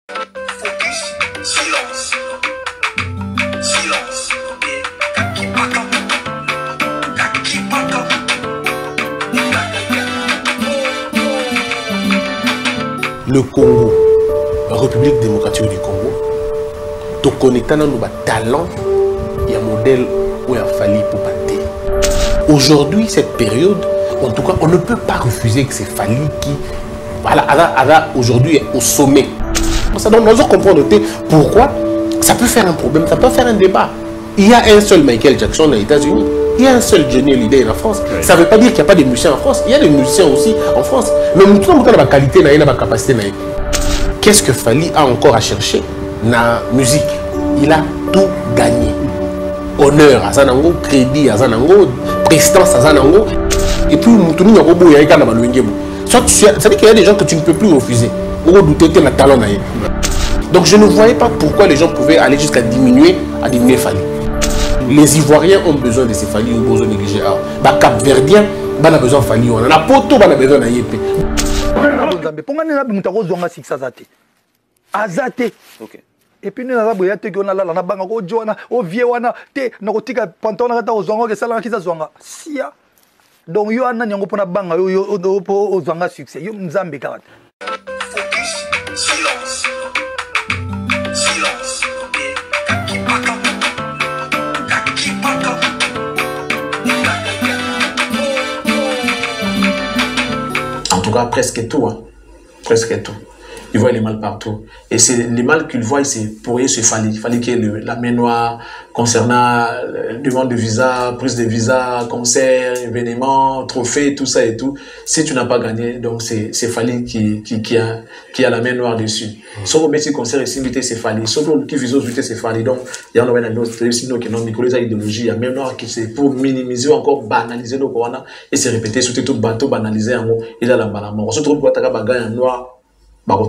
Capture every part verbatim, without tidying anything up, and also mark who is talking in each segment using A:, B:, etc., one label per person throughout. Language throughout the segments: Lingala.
A: Focus, silence. Silence.
B: Le Congo, la République démocratique du Congo, tu connais nos talents, il y a un modèle où il a fallu pour battre. Aujourd'hui, cette période, en tout cas, on ne peut pas refuser que c'est Fally qui, voilà, aujourd'hui est au sommet. Ça donc, nous comprendre pourquoi ça peut faire un problème, ça peut faire un débat. Il y a un seul Michael Jackson aux États-Unis. Il y a un seul Johnny Hallyday en France. Oui. Ça ne veut pas dire qu'il n'y a pas de musiciens en France. Il y a des musiciens aussi en France. Mais tout le monde a la qualité, la capacité. Qu'est-ce que Fally a encore à chercher dans la musique? Il a tout gagné. Honneur à Zanango, crédit à Zanango, prestance à Zanango. Et puis, tout le monde a soit ça veut dire qu'il y a des gens que tu ne peux plus refuser. Donc je ne voyais pas pourquoi les gens pouvaient aller jusqu'à diminuer, à diminuer Fally. Les Ivoiriens ont besoin de ces Fally ou besoin de négliger. Les Cap-Verdiens ont besoin de Fally. On a Poto, on a besoin de Yépe.
C: Et puis nous avons besoin de la la banque au Joana au Viewana te nakotika pantona kata ozonga ke sala kiza zonga sia donc yo ana nyango pona banga yo yo ozonga succès yo nzambe kaka.
A: Silence. Silence.
D: En tout cas, presque tout. Hein. Presque tout. Il voit les mal partout. Et c'est les mal qu'il voit, c'est pour eux, c'est Fally. Il fallait qu'il y ait la main noire concernant la demande de visa, prise de visa, concert, événements, trophées, tout ça et tout. Si tu n'as pas gagné, donc c'est Fally qui, qui, qui, a, qui a la main noire dessus. Mm. Sauf au métier concert et simité, c'est Fally. Sauf au qui vise aux c'est Fally. Donc, il y a un autre sinon qui non Nicolas idéologie, il y a main noire qui c'est pour minimiser encore, banaliser nos corona et se répéter, surtout tout bateau banalisé en haut, il a la balamon. On se trouve pour attaquer bagaille en noir. Donc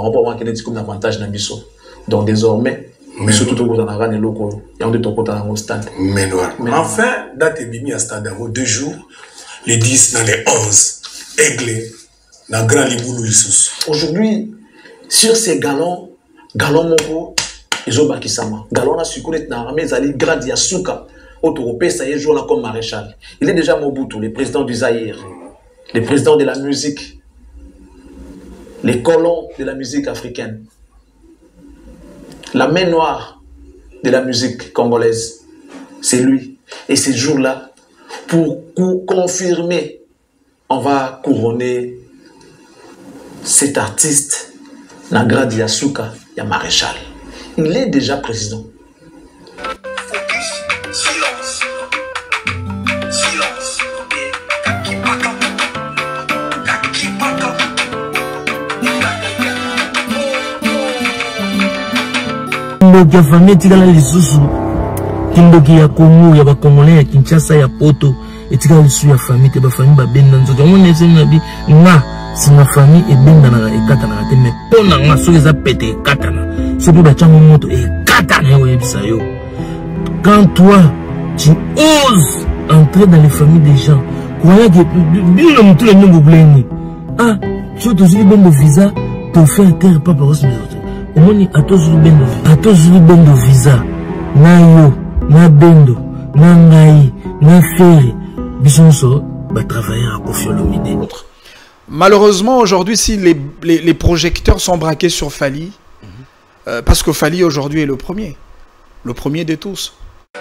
D: désormais, mais surtout tout le monde a locaux, il y a de ton côté dans le stade.
E: Mais noir. Enfin, date est bimi à stade en deux jours, les dix dans les onze, aigle, dans grand liboulou sous.
D: Aujourd'hui, sur ces galons, galons moko, ils ont baki sama. Galons a su connaître dans l'armée, zali gradi à Souka, autoropé, ça y est, joue là comme maréchal. Il est déjà Mobutu, le président du Zaïre, le président de la musique. Les colons de la musique africaine, la main noire de la musique congolaise, c'est lui. Et ces jours-là, pour confirmer, on va couronner cet artiste, Nagradi Yasuka, ya maréchal. Il est déjà président.
F: Kimboki ya famille etikala lisusu Kimboki ya Congo ya bakongolais ya Kinshasa ya Poto etikala lisusu ya famille te ba famille ba benda nzoto omona ese nabi nga sina famille ebenda na ekatana te mais pona nga soki eza pete ekatana soki ba chango moto ekatana yo yebisa yo. Quand toi tu oses entrer dans les familles des gens croyant que bien le tout le monde bleni ah tu te dis bon visa te faire terre pas par os omoni atozulu bendo atozulu bendo visa na yo na bendo na ngai na fere bisonso ba travailler à Koffi Olomide.
G: Malheureusement aujourd'hui si les, les, les projecteurs sont braqués sur Fally mm-hmm. euh, parce que Fally aujourd'hui est le premier le premier de tous.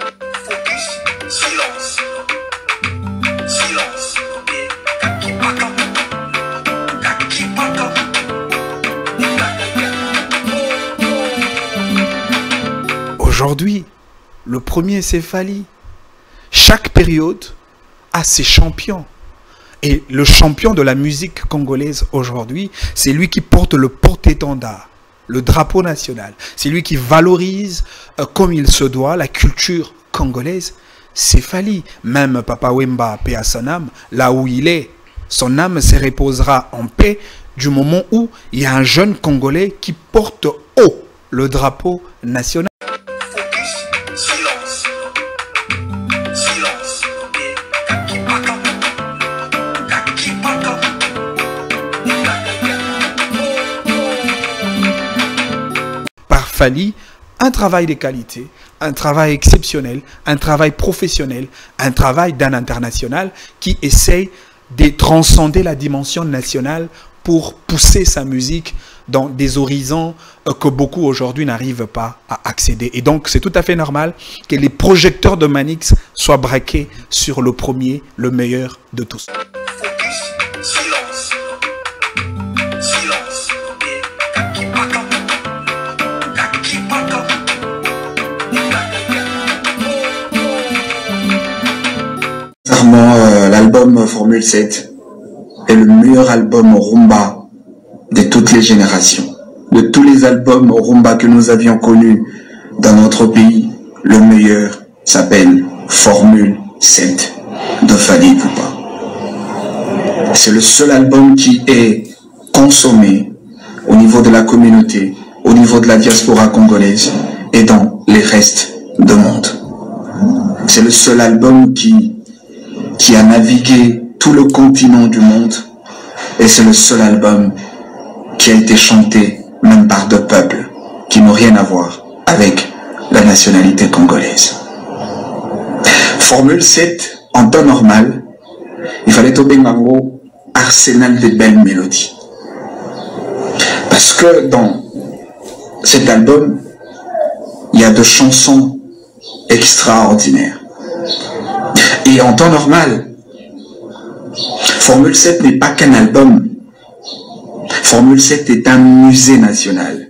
G: Aujourd'hui, le premier c'est Fally. Chaque période a ses champions. Et le champion de la musique congolaise aujourd'hui, c'est lui qui porte le porte-étendard, le drapeau national. C'est lui qui valorise euh, comme il se doit la culture congolaise. C'est Fally. Même Papa Wemba, paix à son âme, là où il est, son âme se reposera en paix du moment où il y a un jeune Congolais qui porte haut le drapeau national. Fally un travail de qualité, un travail exceptionnel, un travail professionnel, un travail d'un international qui essaye de transcender la dimension nationale pour pousser sa musique dans des horizons que beaucoup aujourd'hui n'arrivent pas à accéder. Et donc, c'est tout à fait normal que les projecteurs de Manix soient braqués sur le premier, le meilleur de tous.
A: Euh, l'album Formule sept est le meilleur album rumba de toutes les générations. De tous les albums rumba que nous avions connus dans notre pays, le meilleur s'appelle Formule sept de Fally Ipupa. C'est le seul album qui est consommé au niveau de la communauté, au niveau de la diaspora congolaise et dans les restes du monde. C'est le seul album qui qui a navigué tout le continent du monde et c'est le seul album qui a été chanté même par deux peuples qui n'ont rien à voir avec la nationalité congolaise. Formule sept, en temps normal, il fallait tomber un gros arsenal de belles mélodies. Parce que dans cet album, il y a deux chansons extraordinaires. Et en temps normal, Formule sept n'est pas qu'un album. Formule sept est un musée national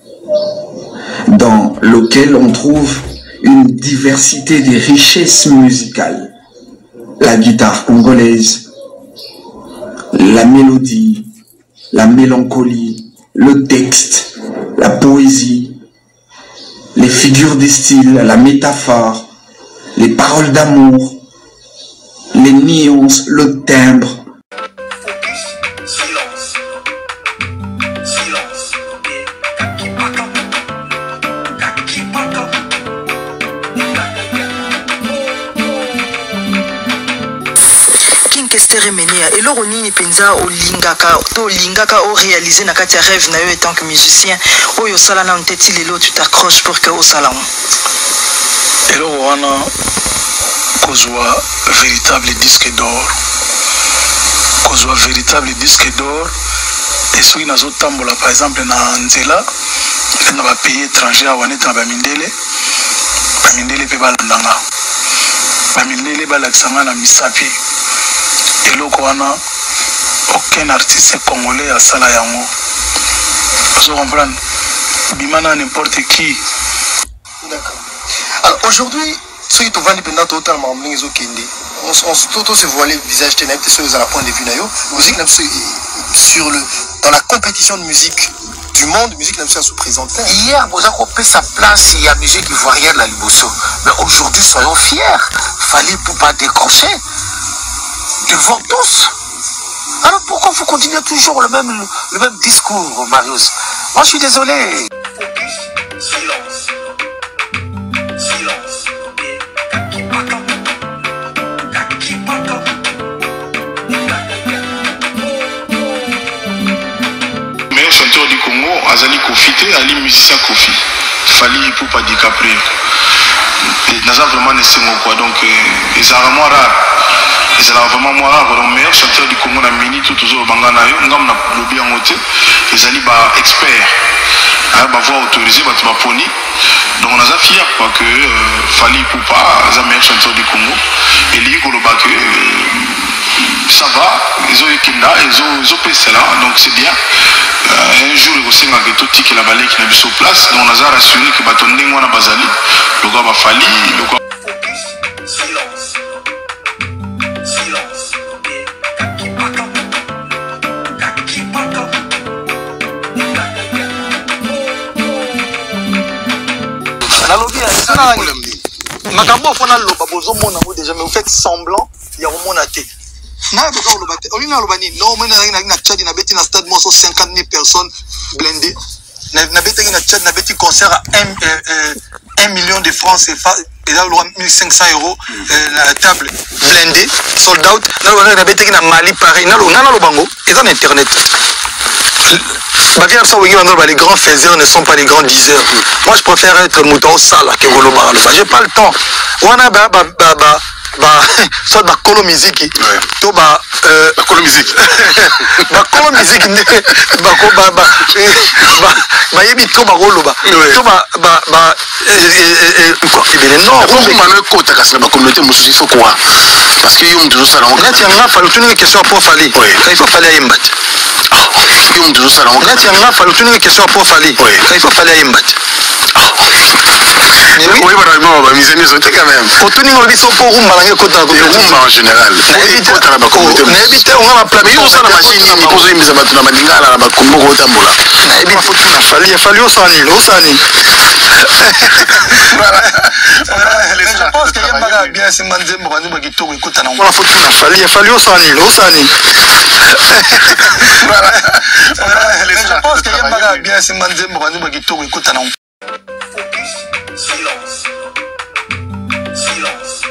A: dans lequel on trouve une diversité des richesses musicales. La guitare congolaise, la mélodie, la mélancolie, le texte, la poésie, les figures de style, la métaphore, les paroles d'amour, les nuances, le timbre.
H: Et le Ronini Penza au Lingaka, au Lingaka au réalisé na kati rêve na yo en tant que musicien, au yo sala na nteti lelo tu t'accroches pour que au salon.
I: Et le wana kozwa véritable disque d'or. Kozwa véritable disque d'or et soki nazo tambola par exemple na nzela na ba pays étranger awaneta na ba mindele. Ba mindele pe balandanga. Ba mindele balakisanga na misapi. Et là, aucun artiste congolais a sala yango. Vous comprenez? Bimana n'importe qui.
J: D'accord. Alors aujourd'hui, ceux qui te vendent pendant totalement ils ont kendi. On on se voiler le visage de n'importe sur la point de vue nayo. Musique sur le dans la compétition de musique du monde, musique n'a pas sous-présenté.
K: Hier, vous avez coupé sa place, il y a musique ivoirienne la Liboso. Mais aujourd'hui, soyons fiers. Fallait pour pas décrocher. Devant tous. Alors pourquoi vous continuez toujours le même, le même discours, Marius? Moi je suis désolé. Silence. Silence.
I: Meilleur chanteur du Congo, Azali Kofi, Ali musicien Kofi. Fally Ipupa DiCaprio. Naza vraiment ne sait quoi, donc ils sont vraiment rares. Ils ont vraiment moi le meilleur chanteur du Congo na mini tout toujours bangana yo ngam na lobby en côté ils allaient ba expert à ba voix autorisé ba ba poni donc on a fier quoi que euh, Fally Ipupa est le meilleur chanteur du Congo et lui ko ba que euh, ça va ils ont ékinda ils ont ils ont passé là donc c'est bien euh, un jour il aussi nga tout ticket la balai qui na biso place donc on a rassuré que ba tondé ngwana bazali le gars ba Fally le gars
J: Makambo fona loba bozo mona mo déjà mais vous faites semblant il y a au mona té na to ka loba té on ina loba ni non mena na na Tchad na beti na stade mo so cinquante mille personnes blindées na na beti na Tchad na beti concert à un million de francs CFA et là mille cinq cents euros la table blindée sold out na na beti na Mali pareil na lo na lo bango et dans internet les grands faiseurs ne sont pas les grands diseurs. Moi, je préfère être mouton sale que Goloba. J'ai pas le temps. On a bah bah bah bah bah soit bah colo musique. To bah euh
K: colo musique.
J: Bah colo musique. Bah bah bah bah bah yebi to bah Goloba. To bah bah bah quoi il est non.
K: On m'a le côté parce que la communauté musulmane sont quoi? Parce que yom toujours ça.
J: Là tiens là fallu une question pour Fali. Il faut Fali à Imbat.
K: Yom toujours ça.
J: Là tiens là fallu une question pour Fali. Il faut Fali à Imbat.
K: Oui, voilà, bon, bah, mise en mise quand même.
J: Pour tout le monde, ils sont pour Rumba, la Kota.
K: Rumba en général. Kota, la communauté.
J: Mais évitez, on va placer.
K: Mais où ça la machine, il pose une mise à battre la maningala, la bakumbo, au tambola.
J: Il faut tout la fallait, il fallait au Sani, au Sani. Voilà. Mais je pense qu'il y a un bagage bien, c'est Mandé, Morani, qui tourne, écoute, on va foutre la fallait, il fallait au Sani, au Sani. Voilà. Mais je pense qu'il y a un bagage bien, c'est Mandé, Morani, qui tourne, écoute, on va.
L: Silence. Silence.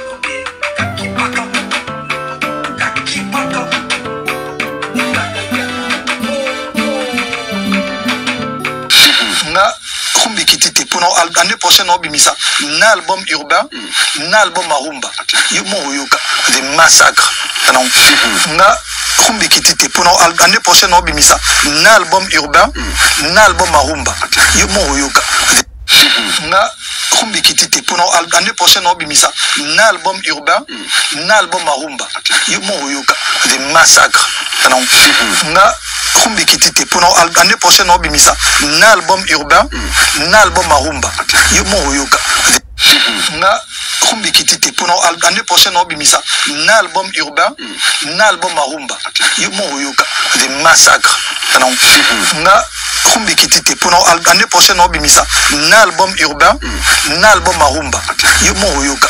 J: Nga kumbi kitite pour l'année prochaine obimisa un album urbain, un album marumba. Yomo yoka des massacres. Nga kumbi kitite pour l'année prochaine obimisa un album urbain, un album marumba. Yomo yoka. Nga kumbi kitite pour l'année prochaine obimisa un album urbain, un album marumba. Yomo yoka des massacres. Nga kumbi kitite pour l'année prochaine obimisa un album urbain, un album marumba. Yomo yoka. Nga kumbi kitite pour l'année prochaine obimisa un album urbain, un album marumba. Yomo yoka des massacres. Nga kumbi kitite pour l'année prochaine obimisa un album urbain, un album marumba. Yomo yoka.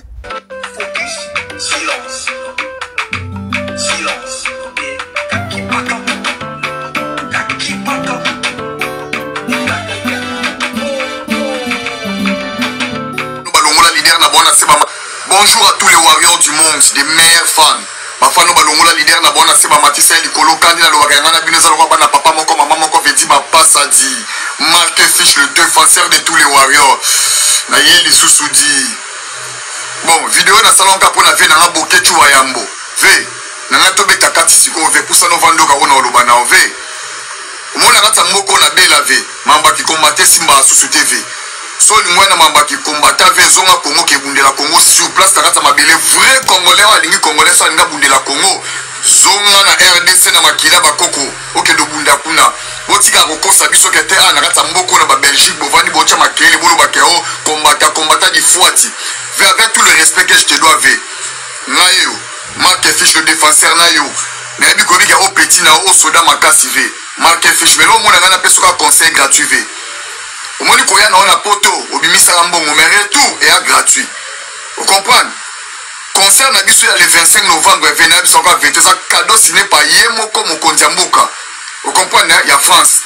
L: Silence. Silence.
M: Bonjour à tous les warriors du monde, des meilleurs fans. Ma fan balongola leader na bona seba matisa likolo kandi na lobaka ngana bineza lokwa bana papa moko maman moko veti ma passe a dit Marc Fish le défenseur de tous les warriors. Na yeli susudi. Bon, vidéo na salon ka pona ve na boke tu wayambo. Ve na ngato be kakati siko ve pusa no vando ka ona loba na ve. Mona kata moko na bela ve mamba ki combattre Simba susu T V. So lingwana mamba ki combattre ve zonga Congo ke bundela Congo sur place takata mabele vrai congolais wa lingi congolais so linga bundela Congo zonga na R D C na makila bakoko oke do bunda kuna botika kokosa biso ke te ana kata mboko na ba Belgique bovandi bocha makele bolo bakeo combattre combattre di fuati ve avec tout le respect que je te dois ve nayo Marc Fish le défenseur nayo na bi ko bi ka o petit na o soda makasi ve Marc Fish mais lo mona ngana peso ka conseil gratuit ve au moins il y a un poto au bimisa mbongo mais tout est gratuit. Vous comprenez? Concert na biso le vingt-cinq novembre venez biso ka vingt ça cadeau signé par Yemoko Mokondiamboka. Vous comprenez? Il y a France.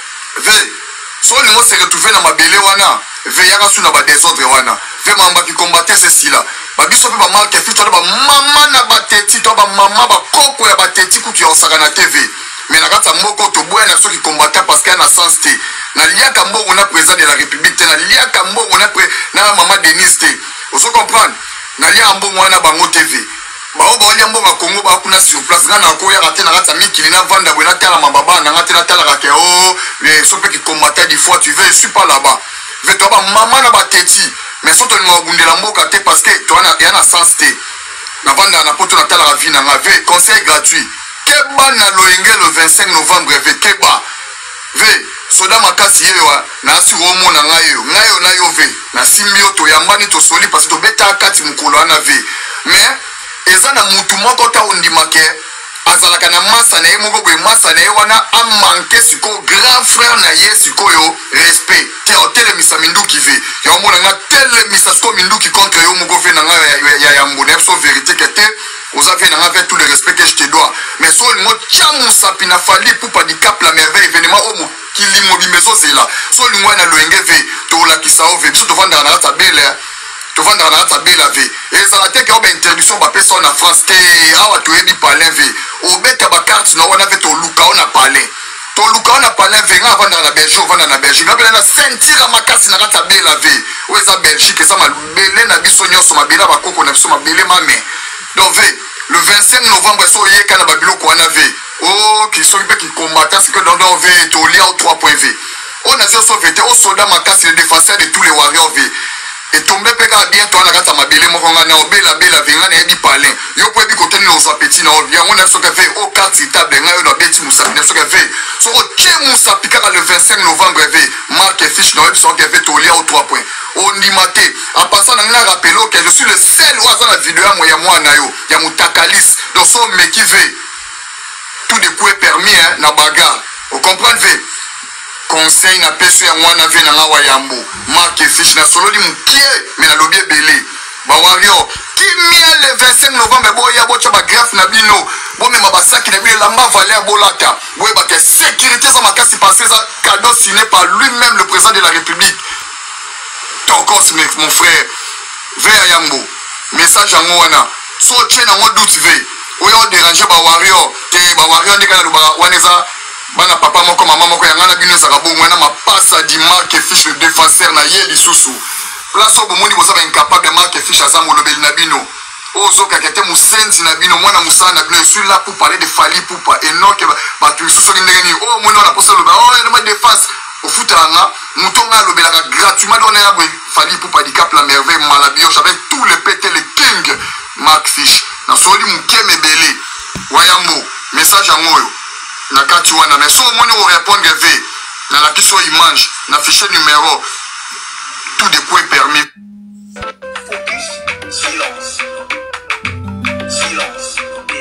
M: Ve so le mot se retrouver na mabele wana ve yaka suna ba désordre wana. Ve mamba qui combattait ceci là. Ba biso pe ba Marc Fish to ba mama na ba teti to ba mama ba koko ya ba teti ku ki osaka na T V. Mais na kata moko to boya na ceux qui combattaient parce qu'il y a un sens té. Na liaka mbongo na président de la République na liaka mbongo na pré na maman Denise té. Vous comprenez? Na liaka mbongo na bango T V. Ba o ba lia mbongo Congo ba kuna sur place na na ko ya raté na kata mikili na vanda bona tala mababa na ngate na tala ka oh les ceux qui combattaient des fois tu veux je suis pas là-bas. Ve to ba maman na ba teti. Mais surtout le mobundela mboka té parce que to na ya na sens té. Na vanda na poto na tala la vie na ngave conseil gratuit. Keba na loenge le vingt-cinq novembre ve keba. Ve soda makasi yewa na asi romo na ngayo ngayo na yo ve na simbio to yambani to soli parce to beta kati mukolo ana ve mais eza na mutu moko ta ondimake azalaka na masa na ye moko boye masa na ye wana a manke siko grand frère na ye siko yo respect te otele misa minduki ve ya omona nga tele misa siko minduki contre yo moko ve na nga ya ya mbona so vérité que te vous avez avec tout le respect que je te dois mais so le mot chamu sapina fali pour pas di cap la merveille événement au kilimo bimeso zela so le mot na loenge ve to la kisao ve so to vendre na ta belle to vendre na ta belle ve et ça la tête que ba interdiction ba personne en France te awa to ebi parler ve o beta ba carte na wana ve to luka on a parlé toluka wana palin venga avanda na Belgique vanda na Belgique ngabela na sentir makasi na kata bela ve oza Belgique eza mabele na biso nyonso mabela bakoko na biso mabele mame donc ve le vingt-cinq novembre so yeka na babiloko wana ve oh qui sont qui combattant ce que dans dans ve to lia au trois point v on a vu so vete au soldat makasi le défenseur de tous les warriors ve et tomber peka bien toi na kata mabele moko ngana obela bela venga na ebi palin yo po ebi côté nos appétits na bien on a so que fait au carte table ngayo na beti musa na so que fait so o musa pika le vingt-cinq novembre ve marque fiche na so que fait tolia au trois points on dit maté en passant na ngana rappelé que je suis le seul oiseau na vidéo ya moya moi na yo ya mutakalis donc so me qui veut tout de quoi permis hein na bagarre vous comprenez conseil na peso ya mwana ve na ngawa yambo marque fiche na solo di mukie mais na lobie belé ba wario kimia le vingt-cinq novembre boya bocha ba graphe na bino bo me mabasaki na bino lamba valeur bolata boye ba que sécurité za makasi passer ça cadeau signé par lui-même le président de la République tokos mon frère ve yambo message en wana so tchena mo doute ve oyo déranger ba wario te ba wario ndika na ba waneza bana papa moko mama moko yangana bino za kabongo na mapasa di marque fiche le défenseur na yeli susu place au bomoni boza ba incapable de marque fiche azamo lobel na bino ozo kakete musenzi na bino mwana musana na bino je suis là pour parler de Fally Ipupa et non que ba tu susu ndengeni oh mwana na posa loba oh na défense au futanga mutonga lobela gratuitement donné à Fally Ipupa di cap la merveille malabio j'avais tous les pété les king marque fiche na soli mukeme belé wayambo message en moyo na kati wana mais so moni o répondre ve na la kiso image na fichier numéro tout de quoi permis
K: focus silence silence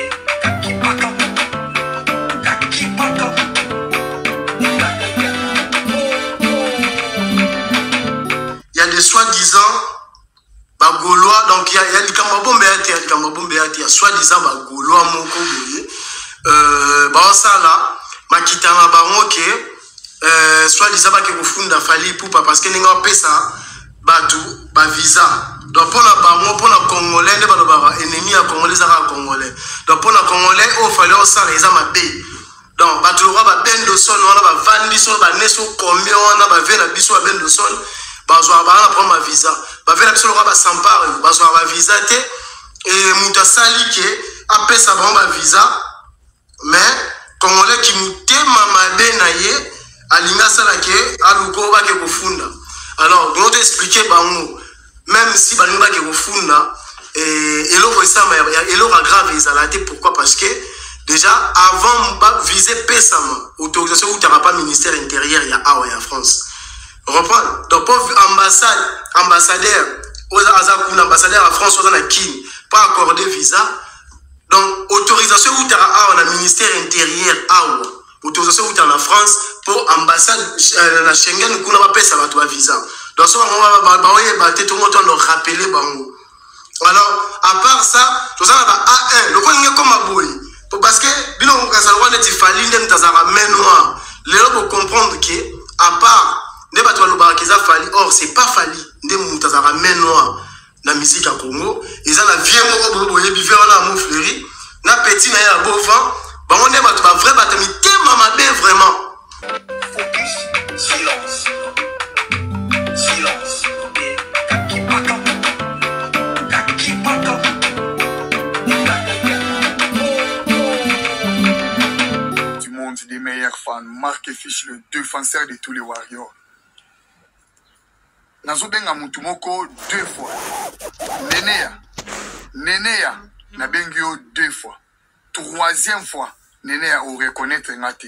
L: il y a des soi-disant ba gaulois donc il y a il y a du kamabombe ya te kamabombe ya te soi-disant ba gaulois moko boye euh ba ça là makitanga bango ke euh soi-disant ba ke kufunda Fally Ipupa parce que ninga pesa batu ba visa donc pour la bango pour la congolais ne ba ba ennemi ya congolais za congolais donc pour la congolais o fallait au ça les amabe donc batu ro ba bendo son wana ba vandi so ba neso combien wana ba vena biso ba bendo son bazwa ba na prendre ma visa ba vena biso ro ba s'empare bazwa ba visa te et mutasali ke apesa ba ba visa mais congolais qui mutema mabe na ye alinga sala ke aluko ba ke kufunda alors on doit expliquer bango même si balinga ba ke kufunda et eloko ça mais eloko grave ezalate pourquoi parce que déjà avant ba viser pesama autorisation ou t'as pas ministère intérieur ya awa ya France reprendre donc pour ambassade ambassadeur aux azakuna ambassadeur à France aux na Kin pas accorder visa donc autorisation ou t'as awa na ministère intérieur awa autorisation ou t'as en France pour ambassade na Schengen kuna ba pesa ba to visa donc ça on va ba oye ba te tout le monde doit rappeler bango alors à part ça tout ça ba A un le ko ngé comme aboyi parce que bino kasalwa neti Fally ndem tazara main noire les pour comprendre que à part ne ba to loba kiza Fally or c'est pas Fally ndem tazara main noire na musique à Congo ils ont la vieux moko boye bivé wana mo fleuri na petit na ya bovan ba on ne ba to ba vrai ba tami te mama be vraiment
K: focus silence silence
M: des meilleurs fans, Marque Fiche, le défenseur de tous les warriors. Nazobenga Mutumoko deux fois. Nenea, Nenea, Nabengio deux fois. Troisième fois, Nenea au reconnaître ngate.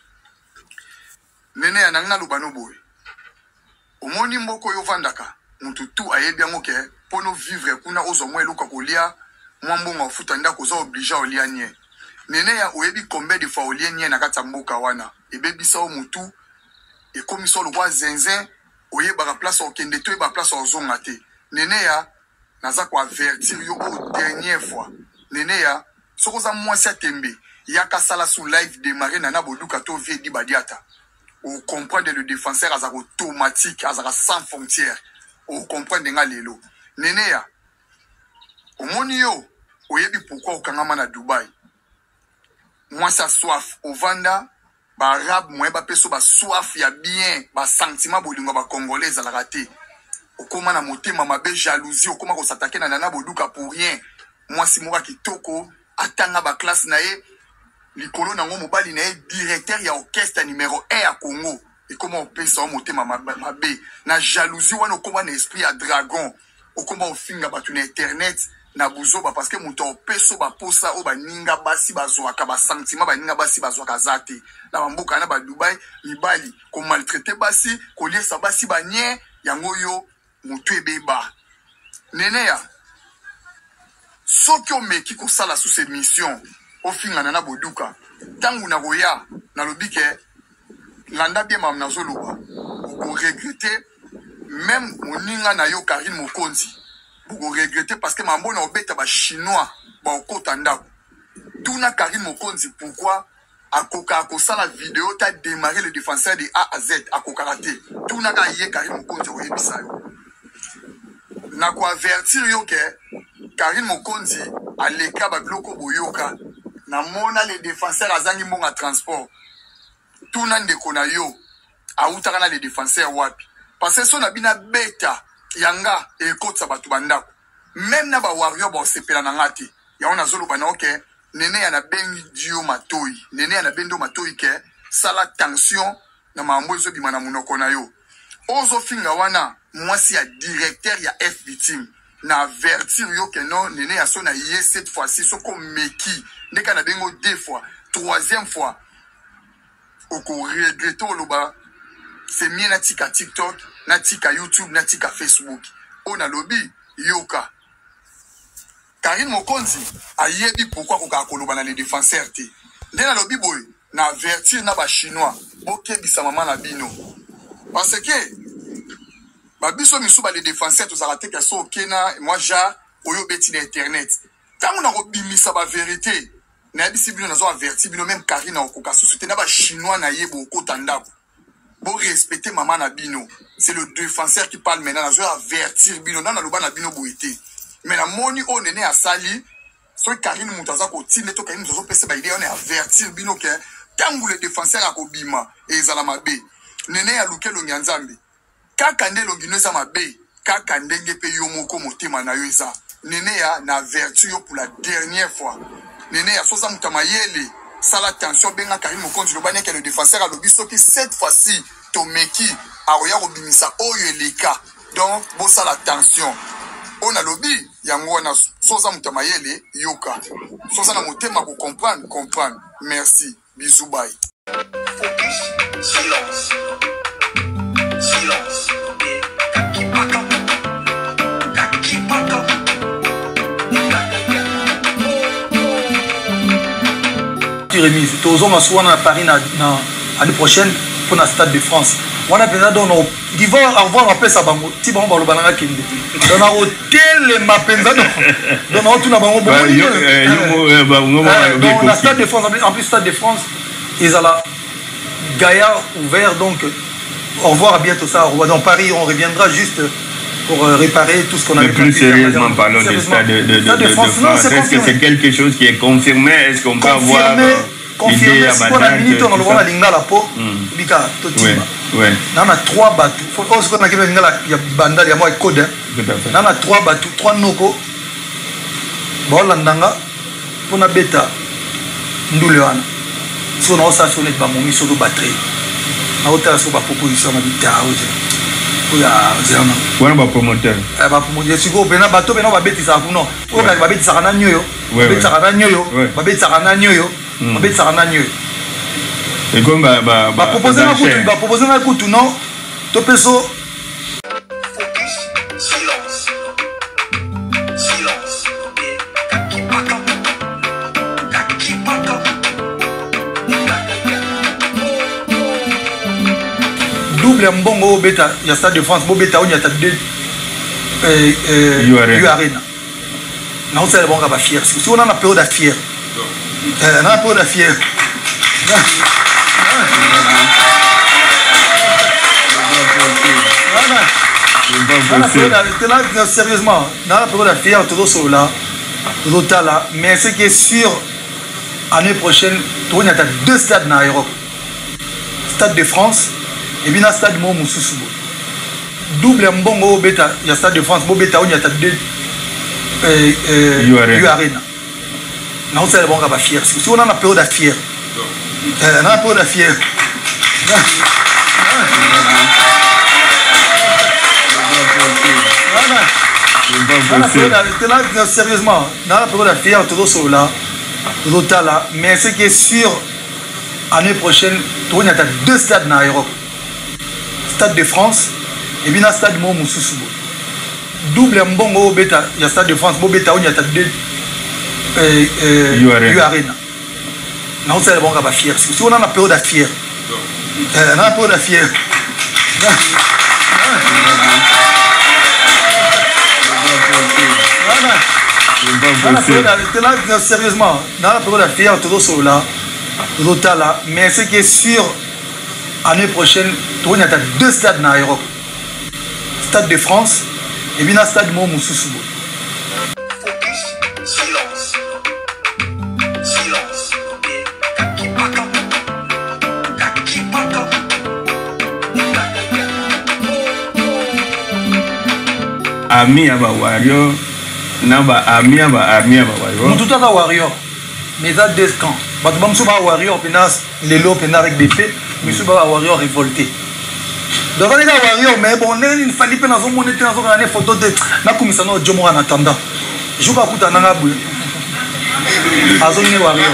M: Nenea nanga lubano boy. Omoni mboko yo vandaka, mututu ayebi amoke, pono vivre kuna ozo mwe luka kolia, mwambonga ufuta nda koza oblige olia nye. Nenea oyebi combien de fois olien nye na kata mboka wana ebebisa o mutu e komiso lo kwa zenzen oyeba ka place okende to eba place ozonga te Nenea naza kwa avertir yo au dernière fois Nenea sokoza mwasi atembe yaka sala sous live démarrer nana boduka to vie di badiata o comprendre le défenseur azaka automatique azaka sans frontières o comprendre nga lelo Nenea omoni yo oyebi pourquoi okangama na Dubaï. Moi, ça soif au Vanda, ba rap moyen ba peso ba soif ya bien ba sentiment bolingo ba congolais à la raté okoma na motema mabe jalousie okoma ko s'attaquer na nana boduka pour rien moi si moka kitoko atanga ba classe na ye likolo nango mobali na ye directeur ya orchestre numéro un à Congo et comment on pesa motema mabe na jalousie wana okoma na esprit ya dragon okoma ofinga batu na internet na buzoba parce que muto peso ba posa o ba ninga basi bazwaka ba sentiment ba ninga basi bazwaka zate na bamboka na ba Dubai mibali ko maltraiter basi ko liesa basi ba nye yango yo mutu ebeba nene ya soki o meki ko sala sous cette mission o finga na boduka tangu na roya na lobike landa bien mam na zoloba ko regretter même moninga na yo Karine Mokonzi vous regrettez parce que mambo na obeta ba chinois ba okota ndako tuna Karine Mokonzi pourquoi akoka akosa la vidéo t'a démarré le défenseur de A à Z akoka raté tuna ka yé Karine Mokonzi oyebisa yo na ko avertir yo ke Karine Mokonzi aleka ba bloko boyoka na mona les défenseurs azangi mbonga transport tuna ndeko na yo autaka na les défenseurs wapi parce que son abina beta yanga ekotsa batu bandako même na ba warrior ba sepela na ngati ya ona zolo bana oke nene ya na bengi dio matoi nene ya na bendo matoi ke sala tension na mambo zo bima na munoko na yo ozo finga wana mwasi ya directeur ya F victime na avertir yo ke non nene ya so na ye cette fois-ci soko meki ndeka na bengo deux fois troisième fois oko regretter loba c'est mieux na tika TikTok na tika YouTube na tika Facebook on a lobby yoka Karine Mokonzi ayebi pourquoi koka koloba na les défenseurs te ndena lobby boy na avertir na ba chinois bokebisa mama na bino parce que ba biso misu ba les défenseurs to zarate ka so kena moi ja oyo beti na internet tangu na robimisa ba vérité na bisi bino nazo avertir bino même Karine okoka société na ba chinois na yebo okota ndako bon respecter maman na bino c'est le défenseur qui parle maintenant na zo avertir bino na loba na bino boité mais na moni o nene a sali so Karine mutaza ko tinde to Karine zo pese ba idée on est avertir bino que tangu le défenseur a ko bima et ezala mabe nene ya lukelo nyanzambe kaka nde longino za mabe kaka ndenge pe yo moko motema na yo eza nene ya na avertir yo pour la dernière fois nene ya soza mutamayele ça la tension benga Karine Mokonzi le banya que le défenseur a lobby so que cette fois-ci Tomeki a oya robimisa oyo eleka donc bon ça la tension on a lobby yango na soza mutamayele yoka soza na motema ko comprendre comprendre merci bisous bye silence silence
C: remise tozonga souvent à Paris l'année prochaine pour la Stade de France on a besoin donc ils vont avoir appelé ça bango ti bango balo balanga kende dans un hôtel ma penza donc on tout na bango bon dans la Stade de France en plus Stade de France ils ont la Gaïa ouvert donc au revoir à bientôt ça au revoir dans Paris on reviendra juste pour réparer tout ce qu'on a
N: mais plus sérieusement parlons du Stade de, de, de, de, de France. Est-ce que c'est quelque chose qui est confirmé? Est-ce qu'on peut avoir
C: confirmé si on a minute on va linga la peau bika totima
N: ouais
C: on a trois bateaux faut qu'on a qu'il linga la banda ya moi code on a trois bateaux trois noko bon landanga pour na beta ndule wana so na osa so net ba momi so do batterie na ota so ba proposition na bita oya zema
N: wana ba promoteur
C: eh ba promoteur siko bena bato bena ba betisa kuno o ba betisa kana nyoyo betisa kana nyoyo ba betisa kana nyoyo ba betisa kana nyoyo
N: et comme ba ba
C: ba proposer na kutu ba proposer na kutu non to peso double mbongo beta ya Stade de France bo beta on y a ta deux euh euh arena na on sait bon ba fier si on a une période fier euh na période fier là sérieusement dans la période fier tout ça là tout là mais ce qui est sûr année prochaine on y a deux stades en Europe Stade de France et bien Stade mo mususu double mbongo beta ya Stade de France bo beta on y a ta deux euh euh arena na on sait bon va fier si on a une période à fier euh na période à fier sérieusement dans la période à fier tout ça là tout là mais ce qui est sûr l'année prochaine on y a deux stades en Europe Stade de France et bien Stade mo mususu double mbongo beta ya Stade de France bo beta on y a ta deux euh euh arena na on sait bon va fier si on a une période à fier euh na période à fier sérieusement dans la période à fier tout ça là tout là mais ce qui est sûr l'année prochaine on y a deux stades en Europe Stade de France et bien Stade mo mususu
K: silence silence
N: ami aba wario naba ami aba ami aba wario
C: tout à warrior mais ça deux camps bah tu vas me souvenir warrior penas les lots penas avec des faits mais souvenir warrior révolté donc les gars warrior mais bon il fallait pas dans un monde dans une photo de na kumisa no jomo en attendant je vais écouter nanga bu azoni warrior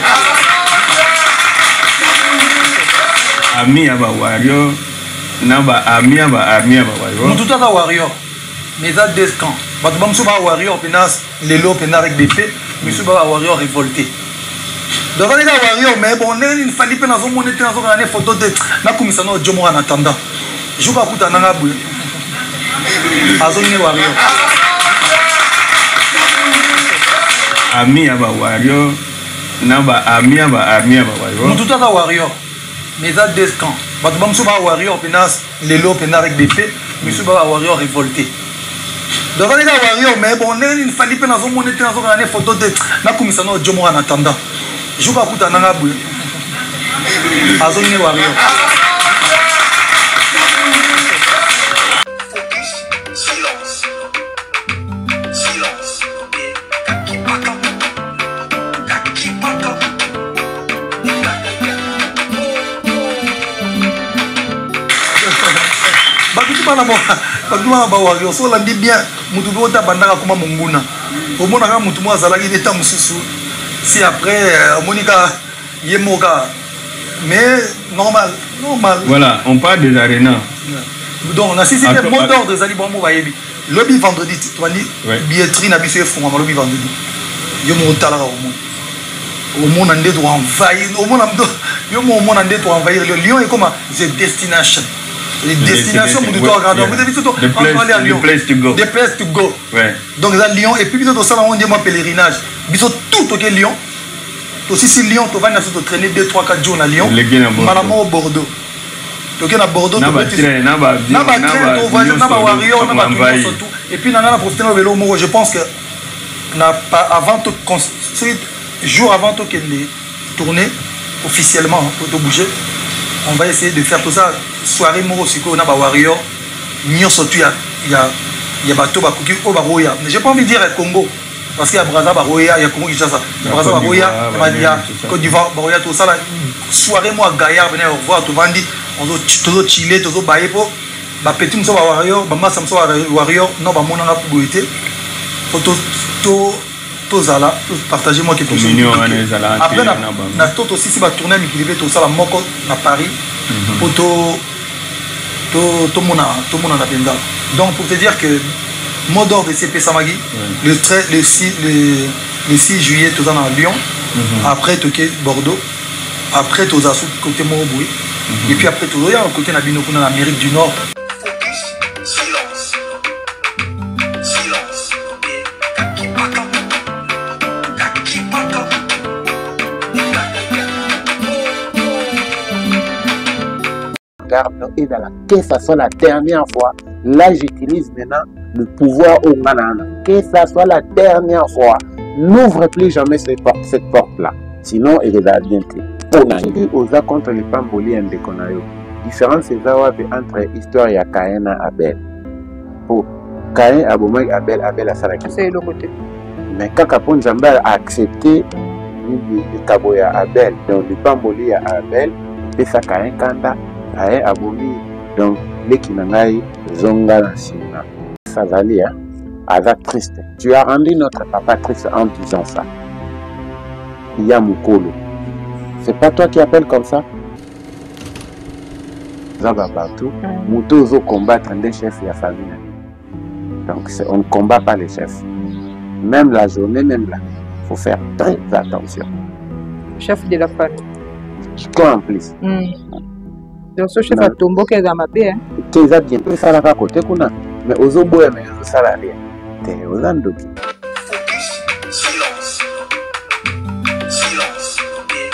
N: ami aba wario naba ami aba ami aba wario
C: tout à warrior mais ça deux camps bah tu vas me souvenir warrior penas les lots penas avec des faits mais souvenir warrior révolté donc les gars warrior mais bon il fallait pas dans un monde dans une photo de na kumisa no jomo en attendant je vais écouter nanga bu azoni warrior
N: ami aba wario naba ami aba ami aba wario
C: tout à warrior mais ça deux camps bah tu vas me souvenir warrior penas les lots penas avec des faits mais souvenir warrior révolté donc les gars warrior mais bon il fallait pas dans un monde dans une photo de na kumisa no jomo en attendant je vais écouter nanga bu azoni warrior
K: silence silence
C: bana mo bakuma ba warrior so la bien mutu bota bandaka kuma munguna omona ka mutu mo azala ki eta mususu si après monika yemoka mais normal normal
N: voilà on parle des arénas
C: donc on a si c'était mot d'ordre des ali bon mo bayebi lobby vendredi tu vois ni billetterie na biso fond lobby vendredi yo mo tala ka omo omo na ndeto envahir omo na ndo yo mo omo na ndeto envahir le Lyon est comme the destination les destinations pour tout regarder vous avez tout
N: the place to go
C: the place to go
N: ouais
C: donc là Lyon et puis biso ça on dit moi pèlerinage biso tout OK Lyon aussi si Lyon tu vas na tout traîner deux trois quatre jours à Lyon malamo au Bordeaux tu OK na Bordeaux
N: na ba train na ba
C: na ba train tu voyage na ba warrior na ba tout et puis na na profiter le vélo moi je pense que na pas avant de construire jour avant de les tourner officiellement pour te bouger on va essayer de faire tout ça soirée moro aussi on a ba warrior nyo surtout il y a il y a il y a bateau ba kuki o ba roya mais j'ai pas envie de dire Congo parce qu'il y a Brazza ba roya il y a Congo Kinshasa Brazza ba roya il y a Côte d'Ivoire ba roya tout ça la soirée moi gaillard venir voir tout vandi on doit tout chiller tout bailler pour ba petit mso ba warrior ba massa mso warrior non ba mona na publicité photo to tozala partager moi quelque chose après na tout aussi si va tourner mi privé tout ça la moko na Paris pour to to to mona to mona na penda donc pour te dire que mot d'ordre de C P Samagi le le six le le six juillet tout dans Lyon après toqué Bordeaux après tout ça côté Moroboui et puis après tout il y a un côté na bino en Amérique du Nord.
O: Et dans que ça soit la dernière fois, là j'utilise maintenant le pouvoir au Manana. Que ça soit la dernière fois, n'ouvre plus jamais cette porte, cette porte là. Sinon, il va bien. Pour aux contre les Pamboli et les Konayo. différence c'est ça entre histoire ya Caïn et Abel. Pour Caïn a bomai Abel, Abel a salaki.
P: C'est le côté.
O: Mais quand Capone Zamba a accepté le cabo ya Abel, donc le pamboli ya Abel, et ça Caïn kanda Caïn a bomi donc les kinangai zonga la sina. Ça va lire. Avec triste. Tu as rendu notre papa triste en disant ça. Il y a Moukolo. C'est pas toi qui appelles comme ça? Ça va partout. Mouto zo combattre des chefs et la famille. Donc on ne combat pas les chefs. Même la journée, même là. Il faut faire très attention.
P: Chef de la famille.
O: Quoi en plus?
P: Mm. Donc ce chef a tombé qui est dans ma paix.
O: Tu es bien. Tu es à la côté. Mais aux autres, mais aux salariés. Tu es aux andoki.
L: Silence. Silence.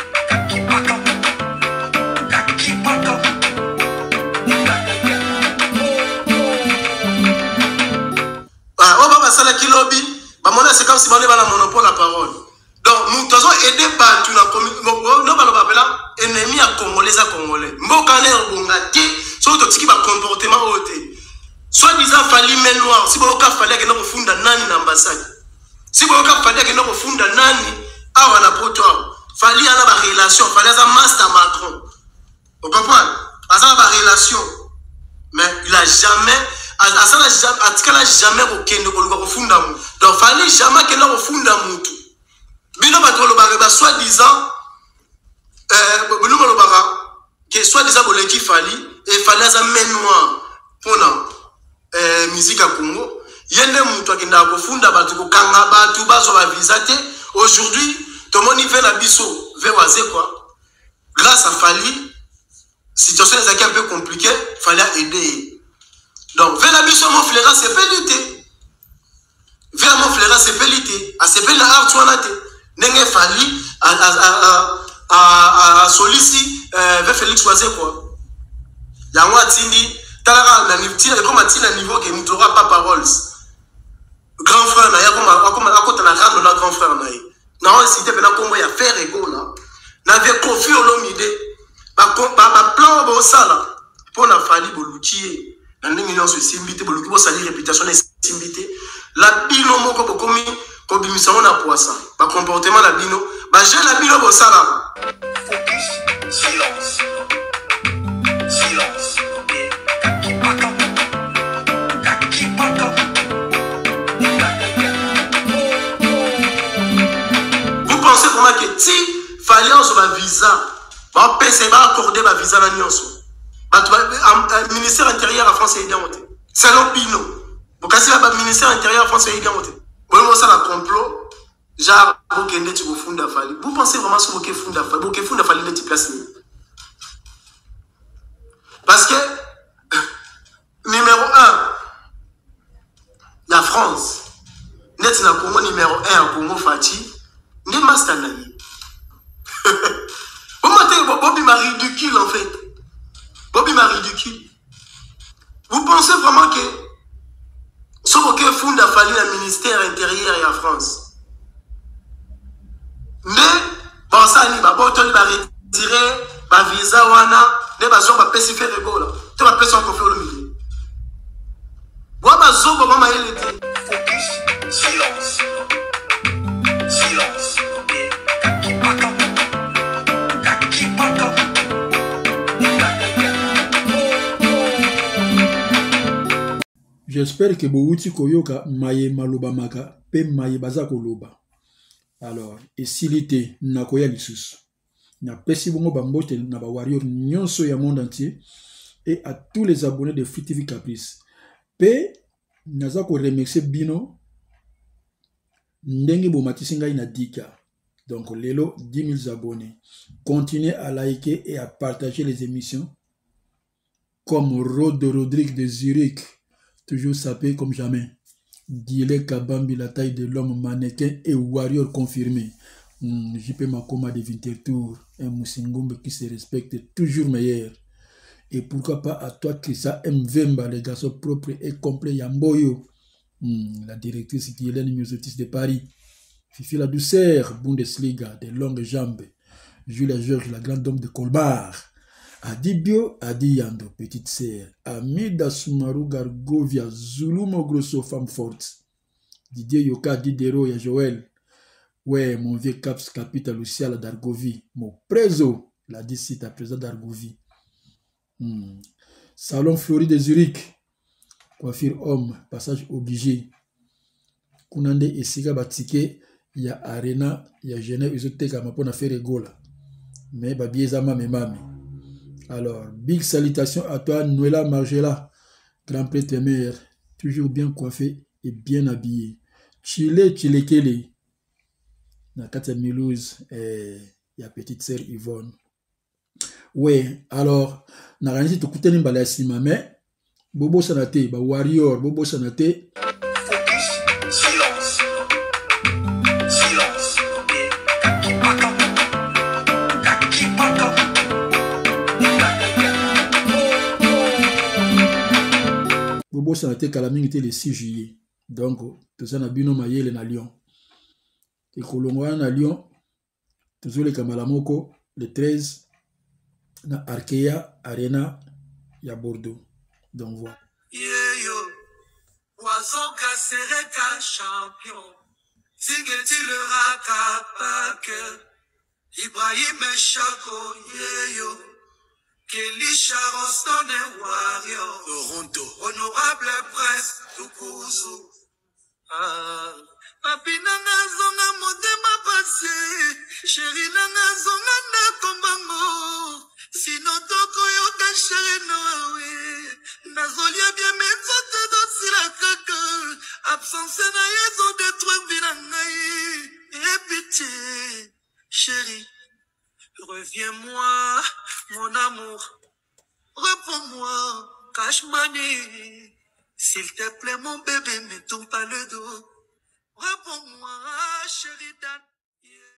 L: Salaki lobby, bah mon c'est comme si on avait la monopole la parole. Donc nous devons aider par tout la communauté. Nous allons appeler ennemi à Congolais à Congolais. Mbokane bongati, soit tout ce qui va comportement ôté. Soit disant fali main noire, si vous avez fallu que nous funda nani l'ambassade. Si vous avez fallu que nous funda nani, ah on a potoir. Fali à la relation, fali à master Macron. Vous comprenez? À la relation, mais il a jamais asala atikala jamais okende koluka kofunda mu donc fallait jamais que là kofunda mutu bino batolo ba soit disant euh bino balobaka que soit disant boleki fali et fallait za mémoire pona euh musique à Congo yende mutu akenda kofunda batu ko kanga batu baso ba visiter aujourd'hui tout mon niveau na biso vewaze quoi grâce à Fali situation est un peu compliquée fallait aider. Donc, vers la mission, mon frère, c'est pelité. Vers mon frère, c'est pelité. À ce la art, tu en as été. N'est-ce Fali à à à à Solici, vers Félix Oisé, quoi. Yangwa Tindi, Talara, la niveau, comme à Tina niveau que nous n'aura pas paroles. Grand frère, n'a pas comme comme à côté de la grande, notre grand frère, n'a pas. Non, si tu veux, comment il y a faire ego là. N'avait confié au l'homme idée. Par plan, bon ça là, pour la Fali, Boluchi. Dans les millions de simbité, pour le coup, ça dit réputation de simbité. La bino moko bokomi, comme bimisa on a poisson. Par comportement la bino, bah j'ai la bino pour ça là. Focus, silence, silence. Vous pensez vraiment que si fallait on soit visa, bah P va accorder ma visa la nyonso. Le ministère intérieur à France est aidé. Selon Pino, vous cassez le ministère intérieur à France est aidé. Vous voyez ça la complot, genre vous kendez tu vous funda Fali. Vous pensez vraiment sur vous funda Fali, vous funda Fali de place. Parce que numéro un, la France, net na Congo numéro un à Congo Fati, n'est master nani. Vous m'avez Bobby m'a ridicule en fait. Bobby m'a ridicule. Vous pensez vraiment que ce que Funda Fali le ministère intérieur et en France? Mais, bon, ça, il va retirer ma visa, wana, ne va pas pacifier le go là. Tu vas pacifier encore le milieu. Moi, ma zobo, maman, il était. Focus, silence. Silence.
Q: J'espère que Bouti Koyoka maye maloba maka pe maye baza koloba. Alors, et s'il était nakoya lisus. Na pesi bongo bambote na ba warrior nyonso ya monde entier et à tous les abonnés de Free T V Caprice. Pe naza ko remercier bino ndenge bo matisinga ina dika. Donc lelo dix mille abonnés. Continuez à liker et à partager les émissions comme Rod Rodrigue de Zurich. Toujours sapé comme jamais. Dile Kabambi, la taille de l'homme, mannequin et warrior confirmé. Mm, J P Makoma de Winterthur, un Moussingombe qui se respecte, toujours meilleur. Et pourquoi pas à toi, Krissa Mvemba, le garçon propre et complet Yamboyo, mm, la directrice qui est l'ennemi Miosotis de Paris. Fifi la douceur, Bundesliga, des longues jambes. Julia Georges, la grande dame de Colbar. Adibio, Adi Yando, petite sœur. Amida Sumaru Gargovia, Zulu Mogrosso, femme forte. Didier Yoka, Didero, ya Joël. Ouais, mon vieux Caps Capital Lucial d'Argovie. Mon préso, l'a dit si ta président d'Argovie. Hmm. Salon Fleury de Zurich. Coiffure homme, passage obligé. Kunande et Siga Batike, il y a Arena, il y a Genève, ils ont été comme pour faire rigola. Mais Babiezama me mami. Alors, big salutations à toi, Noëlla Margela, grand prêtre mère, toujours bien coiffé et bien habillé. Chile, Chile Kele. Dans Katia Milouz, il y a petite sœur Yvonne. Oui, alors, na rangi to kuteni mbala sima mais Bobo Sanate, ba warrior, Bobo Sanate.
K: Focus, silence. Silence.
Q: Bobo Sanate Kalaming était le six juillet. Donc, tout ça n'a bino mayele na Lyon. Et Kolongwa na Lyon, toujours les Kamalamoko, le treize, na Arkea Arena, ya Bordeaux. Donc voilà.
R: Yeyo, Poisson Sereka champion, Sigeti le Rakapak, Ibrahim Chako, Yeyo, Kelly Charleston et Warrior, Toronto, honorable presse, Tukuzu. Ah. Papi nanga zonga motema pase, chéri nanga zonga na kombango, sino toko yoka chéri noawe, nazolia bien metzote dosila kaka, absence na yezo détruire binangai, et pitié, chéri, reviens-moi, mon amour, réponds-moi, cache money, s'il te plaît mon bébé, ne tourne pas le dos. Réponds-moi, chérie Dan.